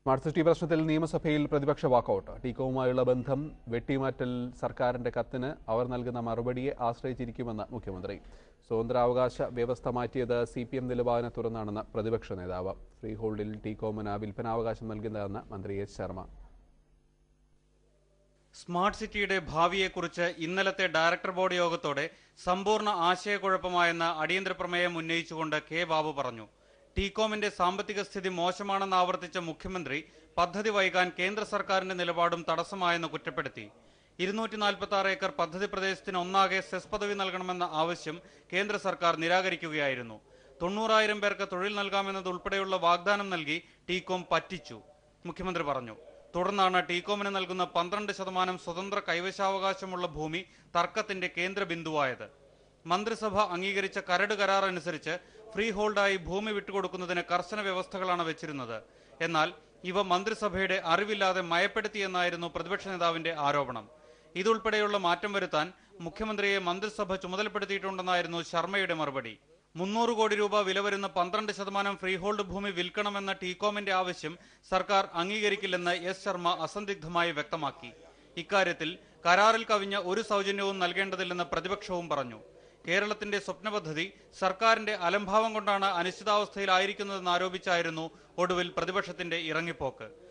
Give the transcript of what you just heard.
Smart city പ്രശ്നത്തിൽ നിയമസഭയിൽ പ്രതിപക്ഷ വാക്കൌട്ട്. ടീകോവുമായുള്ള ബന്ധം വെട്ടിമാറ്റൽ സർക്കാരിന്റെ കത്തിന് അവർ നൽകുന്ന മറുപടിയെ ആശ്രയിച്ചിരിക്കുമെന്ന് മുഖ്യമന്ത്രി. സ്വതന്ത്രാവകാശ വ്യവസ്ഥ മാറ്റിയത് CPM നിലപാടിനെ തുറന്നാണെന്ന് പ്രതിപക്ഷ നേതാവ്. ഫ്രീ ഹോൾഡിൽ ടീകോമിന് വിൽപ്പനാവകാശം നൽകുന്നതെന്ന് മന്ത്രി എസ് ശർമ്മ. സ്മാർട്ട് സിറ്റിയുടെ ഭാവിയെക്കുറിച്ച് ഇന്നലത്തെ ഡയറക്ടർ ബോർഡ് യോഗത്തോടെ സമ്പൂർണ്ണ ആശയക്കുഴപ്പമായെന്ന് അടിയന്തര പ്രമേയം ഉന്നയിച്ചുകൊണ്ട് കെ ബാബു പറഞ്ഞു. ടീകോമിന്റെ സാമ്പത്തിക സ്ഥിതി മോശമാണെന്ന് ആവർത്തിച്ച മുഖ്യമന്ത്രി പദ്ധതി വൈകാൻ കേന്ദ്ര സർക്കാരിന്റെ നിലപാടും തടസ്സമായെന്ന് കുറ്റപ്പെടുത്തി. 246 ഏക്കർ പദ്ധതി പ്രദേശത്തിന് ഒന്നാകെ സെസ് പദവി നൽകണമെന്ന ആവശ്യം കേന്ദ്ര സർക്കാർ നിരാകരിക്കുകയായിരുന്നു. 90,000 പേർക്ക് തൊഴിൽ നൽകാമെന്നതുൾപ്പെടെയുള്ള വാഗ്ദാനം നൽകി ടീകോം പറ്റിച്ചു, മുഖ്യമന്ത്രി പറഞ്ഞു. തുടർന്നാണ് ടീകോമിന് നൽകുന്ന 12% സ്വതന്ത്ര കൈവശാവകാശമുള്ള ഭൂമി തർക്കത്തിന്റെ കേന്ദ്ര ബിന്ദുവായത്. മന്ത്രിസഭ അംഗീകരിച്ച കരട് കരാർ അനുസരിച്ച് ഫ്രീ ഹോൾഡായി ഭൂമി വിട്ടുകൊടുക്കുന്നതിന് കർശന വ്യവസ്ഥകളാണ് വെച്ചിരുന്നത്. എന്നാൽ ഇവ മന്ത്രിസഭയുടെ അറിവില്ലാതെ മയപ്പെടുത്തിയെന്നായിരുന്നു പ്രതിപക്ഷ നേതാവിന്റെ ആരോപണം. ഇതുൾപ്പെടെയുള്ള മാറ്റം വരുത്താൻ മുഖ്യമന്ത്രിയെ മന്ത്രിസഭ ചുമതലപ്പെടുത്തിയിട്ടുണ്ടെന്നായിരുന്നു ശർമ്മയുടെ മറുപടി. 300 കോടി രൂപ വില വരുന്ന 12% ഫ്രീ ഹോൾഡ് ഭൂമി വിൽക്കണമെന്ന ടീകോമിന്റെ ആവശ്യം സർക്കാർ അംഗീകരിക്കില്ലെന്ന് എസ് ശർമ്മ അസന്ദിഗ്ധമായി വ്യക്തമാക്കി. ഇക്കാര്യത്തിൽ കരാറിൽ കവിഞ്ഞ ഒരു സൗജന്യവും നൽകേണ്ടതില്ലെന്ന് പ്രതിപക്ഷവും പറഞ്ഞു. കേരളത്തിന്റെ സ്വപ്ന പദ്ധതി സർക്കാരിന്റെ അലംഭാവം കൊണ്ടാണ് അനിശ്ചിതാവസ്ഥയിലായിരിക്കുന്നതെന്ന് ആരോപിച്ചായിരുന്നു ഒടുവിൽ പ്രതിപക്ഷത്തിന്റെ ഇറങ്ങിപ്പോക്ക്.